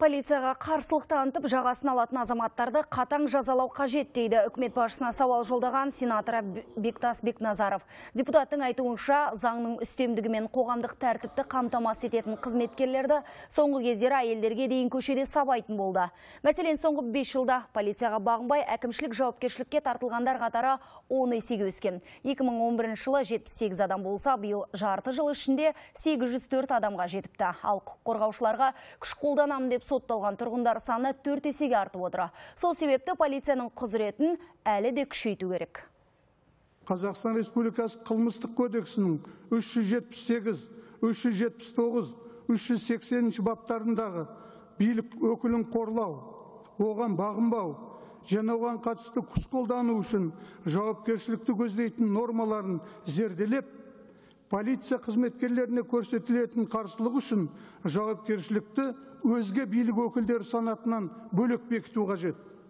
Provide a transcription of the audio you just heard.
Полицияға қарсылық танытып жағасын алатын азаматтарды қатаң жазалау қажет дейді үкімет басшысына сауал жолдаған сенатор Бектас Бекназаров. Депутаттың айтуынша, заңның үстемдігі мен қоғамдық тәртіпті қамтамасыз ететін қызметкерлерді соңғы кездері әйелдерге дейін көшеде сабайтын болды. Мәселен, соңғы 5 жылда полицияға бағынбай әкімшілік жауапкершілікке тартылғандар қатары 10 есеге өскен. 2011 жылы 78 адам болса, биыл жарты жыл ішінде 804 адамға жетіпті. Ал құқық қорғаушыларға күш қолданамын деп сотталған тұрғындар саны 4 есеге артып отыр. Сол себепті полицияның құзыретін әлі де күшейту керек. Қазақстан Республикасы қылмыстық кодексінің 378, 379, 380 баптарындағы билік өкілін қорлау, оған бағынбау, және оған қатысты күш қолдану үшін жауапкершілікті көздейтін нормаларын зерделеп, полиция қызметкерлеріне көрсетілетін қарсылық үшін жауапкершілікті өзге билік өкілдері санатынан бөлек бекіту қажет.